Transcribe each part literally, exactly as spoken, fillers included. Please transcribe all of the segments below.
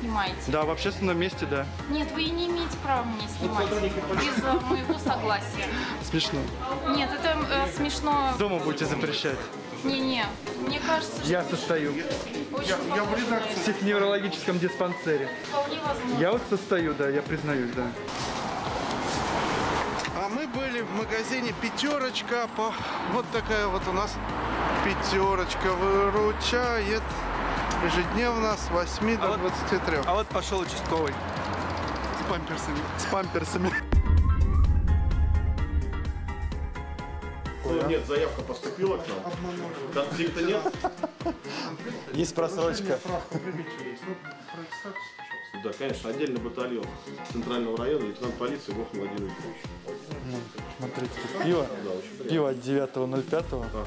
снимаете? Да, в общественном месте, да. Нет, вы и не имеете права меня снимать без э, моего согласия. Смешно. Нет, это э, смешно. Дома будете запрещать. Не-не, мне кажется, что... Я состою. Очень Я, я в редакции. В психоневрологическом диспансере. вполне возможно. Я вот состою, да, я признаюсь, да. А мы были в магазине «Пятерочка». По... Вот такая вот у нас «Пятерочка» выручает ежедневно с восьми до двадцати трёх. А вот пошел участковый. С памперсами. С памперсами. Ну, нет, заявка поступила к нам. Конфликта нет. Есть просрочка. Да, конечно, отдельный батальон Центрального района, лейтенант полиции Вов Владимир Ильич. Ну, смотрите, тут пиво. Пиво от девятого ноль пятого. Ага.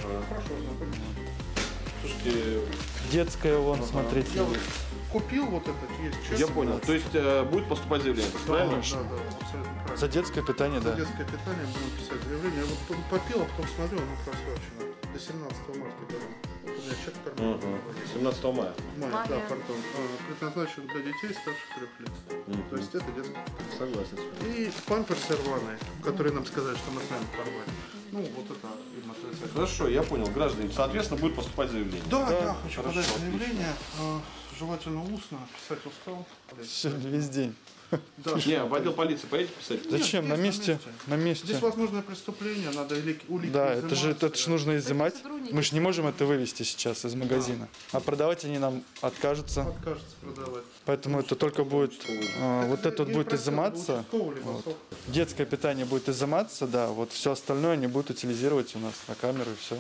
Слушайте, Детское вон, ага. смотрите. Я вот купил вот этот, есть честно. Я понял. То есть э, будет поступать заявление, правильно? Да, да, абсолютно правильно. За детское питание, За да. детское питание будем писать заявление. Я вот потом попил, а потом смотрю, оно просрочено. До семнадцатого марта года. Вот у меня чек в кармане. Ага. семнадцатого мая. Мая, Мая. да, пардон. А, предназначен для детей старше трех лет. Мгм. То есть это детское. Согласен. И памперсы рваные, которые нам сказали, что мы с нами порвали. Ну, вот это им отрицать. Хорошо, я понял, граждане. Соответственно, будет поступать заявление. Да, да, хочу хорошо, подать отлично. заявление. а, Желательно устно, писать устал. Сегодня весь день. Да. Не, в отдел полиции поедете писать? Зачем? здесь На месте. На месте. Здесь возможное преступление, надо или улики Да, это же, изымать. это же нужно изымать. Мы же не можем это вывести сейчас из магазина. А продавать они нам откажутся. Откажется продавать. Поэтому это только будет, а, вот это вот будет изыматься. Вот. Детское питание будет изыматься, да. Вот все остальное они будут утилизировать у нас на камеру и все.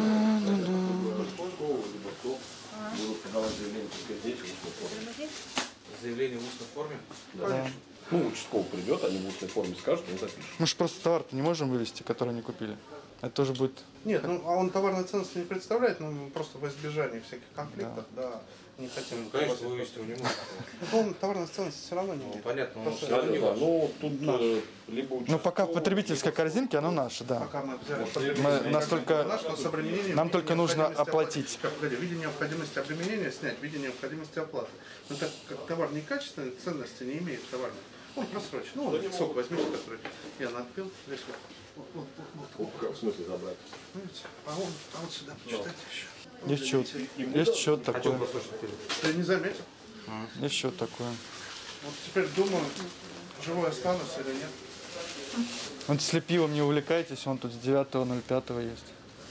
Будут подавать заявление, пускай дети в устной форме. Заявление в устной форме? Да. Ну, участковый придет, они в устной форме скажут, он запишет. Мы же просто товар-то не можем вывести, который не купили. Это тоже будет... Нет, ну а он товарной ценности не представляет, но мы просто во избежание всяких конфликтов, да, не хотим. Ну, конечно, вывести его не может. Ну, он товарной ценности все равно не Ну, имеет. понятно, но Просто все равно не Да, важно. ну, тут э, либо Ну, пока в участковый, потребительской либо- корзинке оно наше, да. Пока мы взяли Мы настолько... Наш, но с обременением Нам виде только нужно необходимости оплатить. оплаты. Погоди, виде необходимости обременения снять, виде необходимости оплаты. Но так как товар некачественной, ценности не имеет товарной, он просрочен. Ну, вот сок возьмите, который я надпил. Здесь вот. Вот, вот, вот, вот. О, как в смысле забрать? Видите? А, он, а вот сюда почитайте еще. Есть счет. Есть счет А что такой. просроченный фильм? Ты не заметил? Есть счет такой. Вот теперь думаю, живой останусь или нет. Вот если пивом не увлекаетесь, он тут с девятого ноль пятого есть.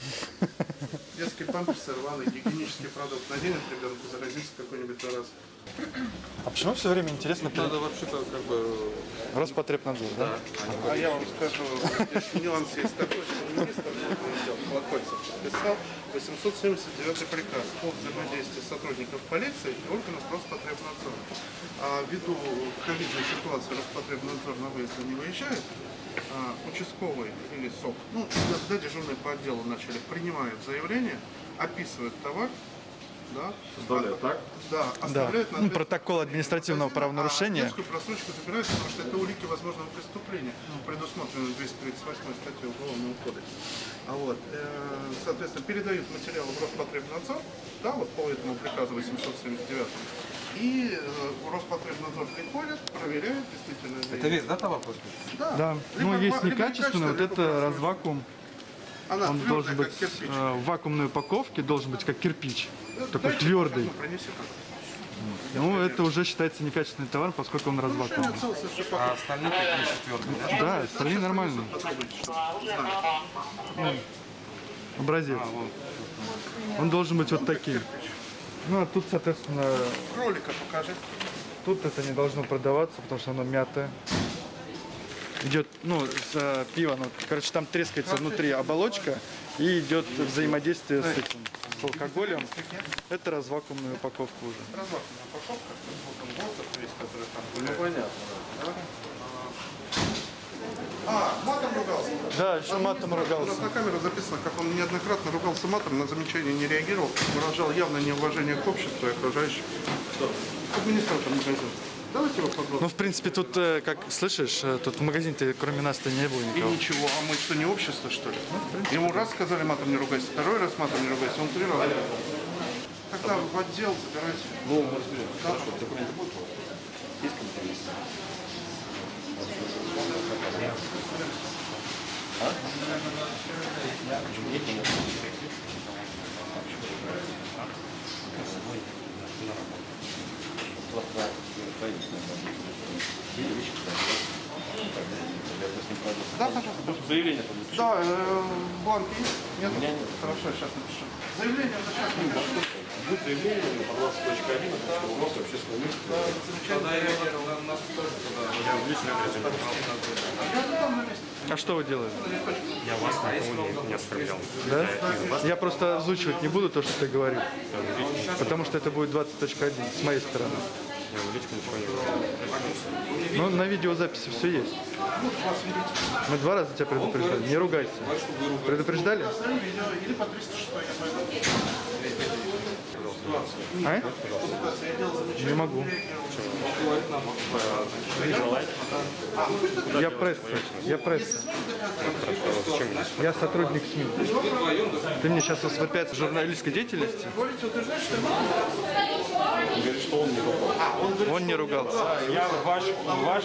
Детские памперсы, рваный, гигиенический продукт. Наденет ребенку, заразится какой-нибудь раз. А почему все время интересно про Надо вообще-то как бы... Роспотребнадзор, да? А я вам скажу, здесь нюанс есть такой, что министр Колокольцев подписал восемьсот семьдесят девятый приказ о взаимодействии сотрудников полиции и органов Роспотребнадзора. А ввиду ковидной ситуации Роспотребнадзор на выезд не выезжает, а, участковый или СОК, ну, когда дежурные по отделу начали, принимают заявление, описывают товар, да, Составляют, так? да, Да. оставляют на Ну, ответ- протокол административного правонарушения. А детскую просрочку забирают, потому что это улики возможного преступления, предусмотрено двести тридцать восьмой статьей Уголовного кодекса. А вот, э, соответственно, передают материалы в Роспотребнадзор, да, вот по этому приказу восемьсот семьдесят девятому. И э, Роспотребнадзор приходит, проверяет действительно. Это весь, да, товар просто? Да. Да. Либо Ну, есть ва- либо некачественный, вот либо это просроченный. развакуум. Она Он твердая, должен как быть кирпич. э, в вакуумной упаковке, должен быть как кирпич. Ну, Такой дайте, твердый. ну, принеси так. Ну, это уже считается некачественный товар, поскольку он Нарушение развакуумный. целостности А упаковки. остальные такие четвертые, да? Да, остальные нормальные. Потребуйте, чтобы знать. Образец. Он должен быть вот таким. Ну, а тут, соответственно, Кролика покажи. тут это не должно продаваться, потому что оно мятое. Идет, ну, с, э, пиво, ну, короче, там трескается внутри оболочка и идет взаимодействие с этим, с алкоголем. Это развакуумная упаковка уже. Развакуумная упаковка, вот он воздух весь, который там Ну, гуляет. понятно. А, матом ругался? Да, еще матом У нас ругался. на камеру записано, как он неоднократно ругался матом, на замечание не реагировал, выражал явно неуважение к обществу и окружающим. Что? Администратор магазина. Давайте его Ну, подробно. в принципе, тут, э, как слышишь, э, тут в магазине-то кроме нас-то не было И никого. ничего, а мы что, не общество, что ли? Ему раз сказали матом не ругайся, второй раз матом не ругайся, он три раза. Так тогда в отдел забирайте. Ну, мы разберемся. Хорошо, документы будут у вас? Есть компромисс? А? Нет, нет. Да, пожалуйста. Заявление подпишите. Да, э, бланк есть? Нет? У меня нет. Хорошо, сейчас напишу. Заявление это сейчас напишу. Будет заявление по двадцать точка один, что у нас общественное место. Тогда я на нас тоже туда. Я в личном А что вы делаете? Я вас никому не, не оскорблял. Да? Я просто озвучивать не буду то, что ты говоришь. Потому что это будет двадцать точка один с моей стороны. Я в личку ничего не говорил. Ну, на видеозаписи все есть. Мы два раза тебя предупреждали. Не ругайся. Предупреждали? Или по триста шесть я пойду. А? Не могу. Вы желаете? Я пресса. Я пресса. Я сотрудник СМИ. Ты мне сейчас воспрепятствуешь в журналистской деятельности? Говорит, что он не попал. Он не ругался. Я ваш, ваш,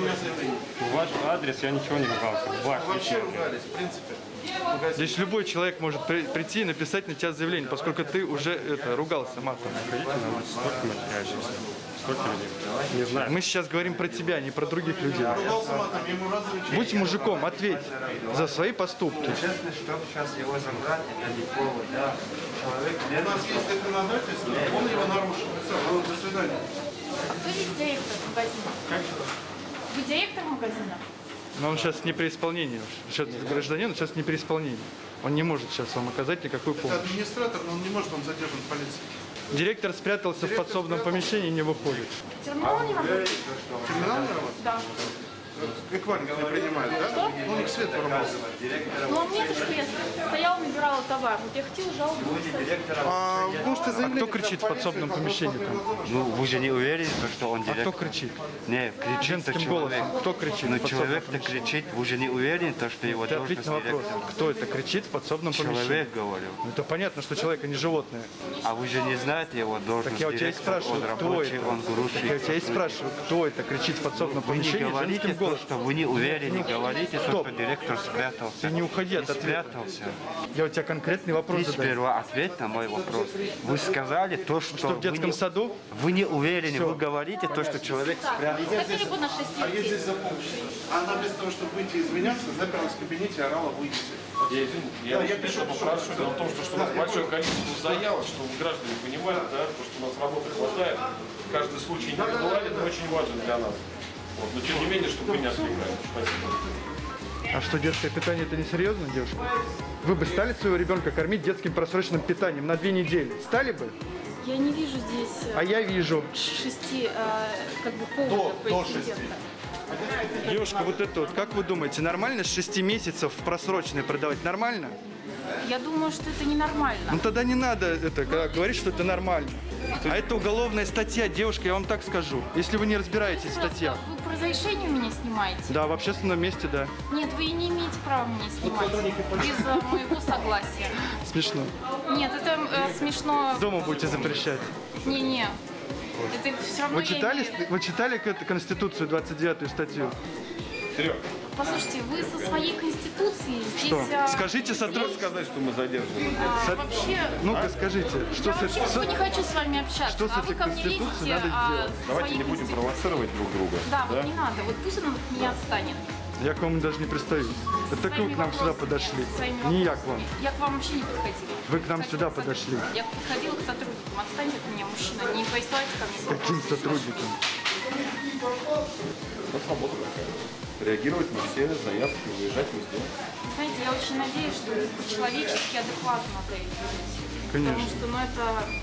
ваш адрес, я ничего не ругался. Ваш. Вообще ругались, в принципе. Здесь любой человек может при- прийти и написать на тебя заявление, поскольку ты уже это, ругался матом. Ходите на улицу, столько матерящихся. Столько людей. Не знаю. Мы сейчас говорим про тебя, не про других людей. Ругался матом, ему разручили. Будь мужиком, ответь за свои поступки. Честно, чтобы сейчас его забрать, это не повод, да. Человек У лет нас есть законодательство, он его нарушил. Все, ну, до свидания. А кто здесь директор магазина? Вы директор магазина? Но он сейчас не при исполнении. Сейчас гражданин сейчас не при исполнении. Он не может сейчас вам оказать никакую Это помощь. администратор, но он не может, он задержан в полиции. Директор спрятался в подсобном помещении и не выходит. Терминал не работает? Криминальный работа? Да. Эквайринг не принимает, да? Ну, не свет ворвался. Ну, а мне-то что, я стояла, набирала товар. Вот я хотела жалобу написать. А можете А заявление кто кричит в подсобном помещении там? Ну, вы же не уверены, что он А директор? кто кричит? Не, кричит Женским человек. голосом. Кто кричит Ну, в подсобном человек-то помещении? кричит, вы же не уверены, то, что его Ты ответь должность на вопрос. директора? Кто это кричит в подсобном помещении? Человек, говорю. Ну, это понятно, что человек, а не животное. А вы же не знаете его должность Так я у тебя и директора, спрашиваю, он кто рабочий, это? он Так я у грузчик. тебя и спрашиваю, кто это кричит в подсобном Вы не помещении говорите женским то, голосом. что вы не уверены, говорите, то, Стоп. что директор спрятался. Ты не уходи от Не ответа. спрятался. Я у тебя конкретный вопрос Ты задаю. сперва ответь на мой вопрос. Вы сказали то, что, Что в вы, детском не, саду? вы не уверены, Всё. вы говорите то, что человек Так, спрятался. хотели бы на шесть А я детей? здесь запомнил. Она вместо того, чтобы выйти и извиняться, заперлась в кабинете и орала «выйдите». Я извините, я, я пишу, попрошу. Дело в том, что, что у нас большое количество заявок, что граждане понимают, да, то, что у нас работы хватает. Каждый случай индивидуален, но очень важен для нас. Вот, но тем не менее, чтобы вы не отвлекали. Спасибо. А что, детское питание это несерьезно, девушка? Вы бы стали своего ребенка кормить детским просроченным питанием на две недели? Стали бы? Я не вижу здесь А я вижу. шести, э, как бы, повода по до инциденту. Девушка, вот это вот, как вы думаете, нормально с шести месяцев в просроченное продавать? Нормально? Я думаю, что это ненормально. Ну тогда не надо это когда говорить, что это нормально. А это уголовная статья, девушка, я вам так скажу. Если вы не разбираетесь в статьях. Вы по разрешению меня снимаете? Да, в общественном месте, да. Нет, вы не имеете права меня снимать без э, моего согласия. Смешно. Нет, это э, смешно. Дома будете запрещать. Не-не. Это все равно Вы я читали, имею- вы читали к- Конституцию, двадцать девятую статью? Серег, Послушайте, вы со своей конституцией здесь... Что? а, Скажите сотруднику. сказать, что мы задержаны. а, со- вообще... Ну-ка скажите, что Я с вообще этим- не хочу с вами общаться, что с а вы этой ко мне Конституцией лезете, надо а, сделать? со Давайте своей не будем конституцией. провоцировать друг друга. Да, вот не надо, вот пусть он от меня отстанет. Я к вам даже не пристаю. Это вы Своими к нам сюда вопросами, подошли. своими Не я к вопросами. вам. Я к вам вообще не подходила. Вы к нам Подходила сюда к сотрудникам. подошли. Я подходила к сотрудникам. Отстаньте от меня, мужчина. Не присылайте ко мне. Каким вопросы. сотрудником? У нас работа такая. Реагировать на все заявки, выезжать везде. Знаете, я очень надеюсь, что вы по-человечески адекватно отреагируете. Конечно. Потому что, ну, это...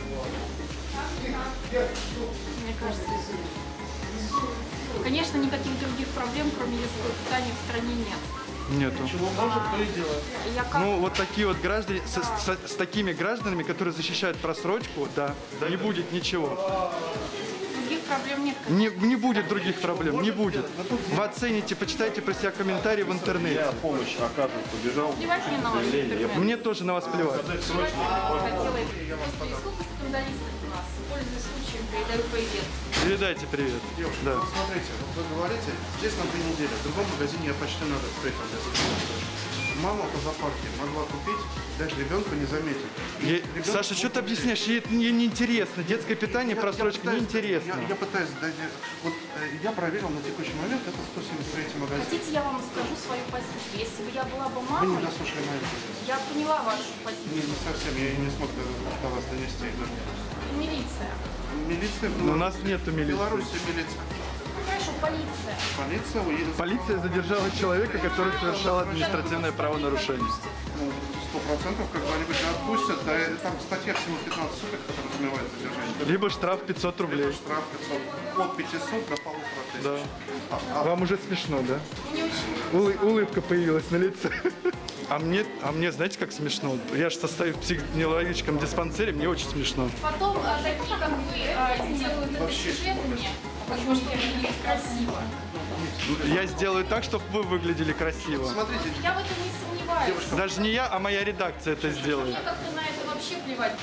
Мне кажется... Конечно, никаких других проблем, кроме детского питания, в стране нет. Нету. Я как... Ну, вот такие вот граждане, с, с- с такими гражданами, которые защищают просрочку, да, не будет ничего. Других проблем нет. Не, не будет других проблем, не будет. Вы оцените, почитайте про себя комментарии в интернете. Я помощь оказываю, побежал. Плевать мне на ваши документы. Мне тоже на вас плевать. Плевать мне хотела. Господи, сколько скандалистов у нас. Пользуясь случаем, передаю привет. Передайте привет. Девушка, Да. ну, смотрите, вот вы говорите, здесь на две недели, в другом магазине я почти на год приехал. Мама по зоопарке могла купить, дать ребенку не заметить. Я- Ребенок Саша, что ты объясняешь? Ей это не- неинтересно. Детское питание, Я- просрочка я пытаюсь- неинтересно. Я, я пытаюсь, дать- вот э, я проверил на текущий момент, это сто семьдесят третий магазин. Хотите, я вам скажу свою позицию? Если бы я была бы Вы не мамой, дослушали мою позицию. я поняла вашу Не, позицию. не совсем, я не смог до, до вас донести. Милиция. Милиция Но у нас нету в милиции. Беларуси милиция. Ну, хорошо, полиция. Полиция уедет. Полиция задержала человека, который совершал административное правонарушение. Ну, сто процентов когда-нибудь отпустят. Да, и там статья всего пятнадцать суток, которая подразумевает задержание. Либо штраф пятьсот рублей. Штраф пятьсот. От пятисот до полутора тысяч. Да. А, а Вам уже смешно, да? Не очень. Улы- улыбка появилась на лице. А мне, а мне, знаете, как смешно? Я же состою в психоневрологическом диспансере, мне очень смешно. Потом а, такие, как вы, а, сделают это сюжетами, как бы, чтобы выглядеть красиво. Я сделаю так, чтобы вы выглядели красиво. смотрите, Я в этом не сомневаюсь. Даже не я, а моя редакция это сделает. Мне как-то на это вообще плевать.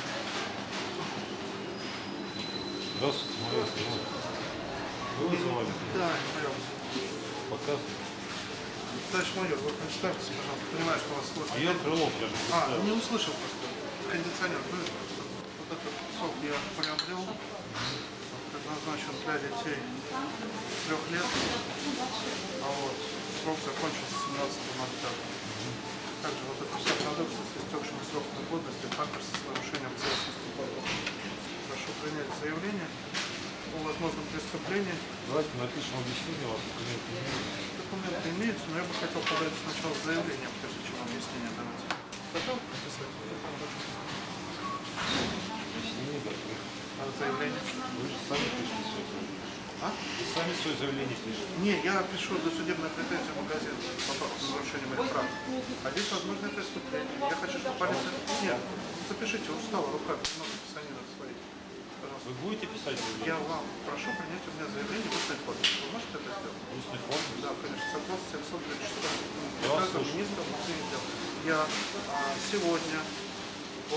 Здравствуйте, Мария Ивановна. Вы вызывали? да, пожалуйста. Показывайте. Товарищ майор, вы представьтесь, пожалуйста, понимаю, что вас слышно. Я Крылов, я же А, представил. не услышал просто. Кондиционер. Ну, вот этот сок я приобрел. Предназначен для детей трех лет. А вот срок закончился семнадцатого ноль пятого. Также вот эта вся продукция с истекшим сроком годности, также с нарушением целостности продукта. Прошу принять заявление о возможном преступлении. Давайте напишем объяснение у вас. Документы имеются. Документы имеются, но я бы хотел подать сначала заявление, прежде чем объяснение давать. Готов написать? Объяснение готовы. А заявление? Вы же сами пишете свое заявление. А? Вы сами свое заявление пишете. Не, я пишу досудебное претензию в магазин по факту нарушения моих прав. А здесь возможное преступление. Я хочу, чтобы полиция... Нет, запишите, устала рука, много писаний надо своих. Пожалуйста. Вы будете писать заявление? Я вам прошу принять у меня заявление в устной форме. Вы можете это сделать? В устной форме? Да, конечно, согласно семьсот тридцать шестому Я вас приказу слушаю. министра внутренних дел. Я а, сегодня по...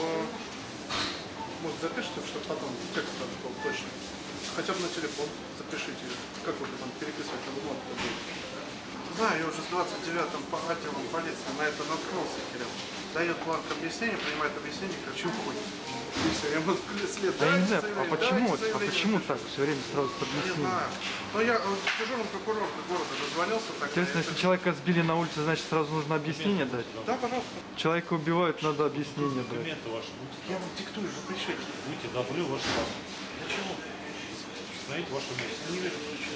Вот запишите, чтобы потом текст там был точно. Хотя бы на телефон запишите, как вы там переписывать на бумагу будет. Знаю, я уже с двадцать девятым по отделом полиции на это наткнулся, Кирилл. Дает бланк объяснения, принимает объяснение, кричу хуй. И все, я ему след. Да я не Давайте знаю, а заявление, почему, давайте а заявление почему напишу. так все время сразу с Не объяснением? знаю. Но я э, дежурный прокурор города дозвонился. Так, Интересно, если человека сбили на улице, значит сразу нужно объяснение дать? Да, пожалуйста. Человека убивают, надо объяснение дать. Документы ваши будете Я вам диктую, запишите. Будете, дублю ваш паспорт. Для чего? Установить вашу местность. Не вижу причин.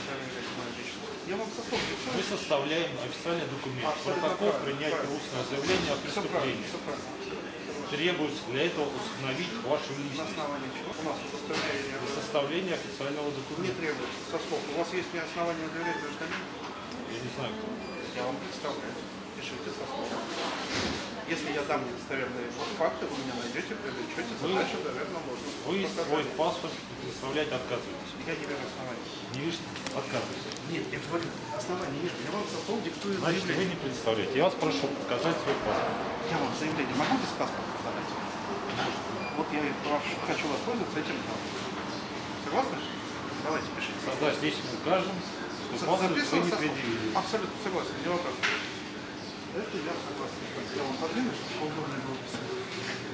Я вам со слов диктую. Мы составляем официальный документ. Абсолютно Протокол правильно, принятия правильно. устного заявления о Все правильно, преступлении. все правильно. Требуется для этого установить вашу На личность. основании чего? У нас удостоверение Для составления официального не документа. требуется со слов. У вас есть мне основания доверять гражданину? Я не знаю, кто. Я вам представляю. Пишите со слов. Если я дам недостоверные факты, вы меня найдете, привлечете, задачу, наверное, можно. Вы свой паспорт предоставлять отказываетесь. Я не вижу оснований. Не видите? Отказываетесь. Нет, я говорю, оснований нет. Я вам со слов диктую Значит, вы заявление. не представляете. Я вас прошу показать свой паспорт. Я вам заявление могу без паспорта подать? Вот я и прошу- хочу воспользоваться этим правом. Согласны? Давайте, пишите. Да, здесь мы укажем, что За- паспорт вы записывал не со слов? предъявили. Абсолютно согласен, не вопрос. Это я согласен. Я вам подвину, чтобы удобнее было писать.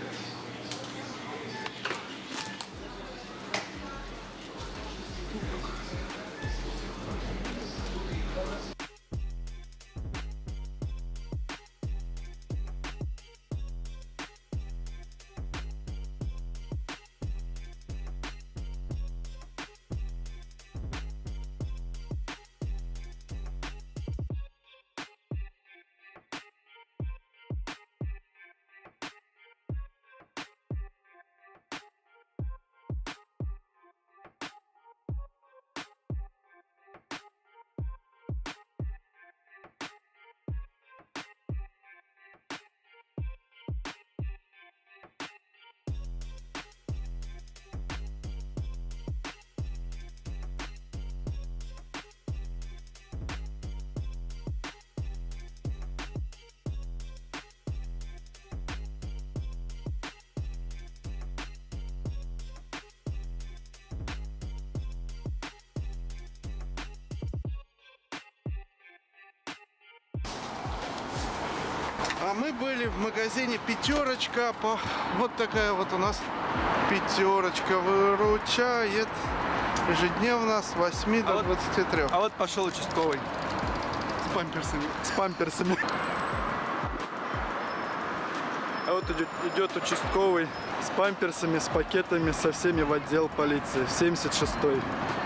А мы были в магазине «Пятерочка». По... Вот такая вот у нас «Пятерочка» выручает ежедневно с восьми до двадцати трёх. А вот пошел участковый. С памперсами. С памперсами. А вот идет, идет участковый с памперсами, с пакетами, со всеми в отдел полиции. семьдесят шестой.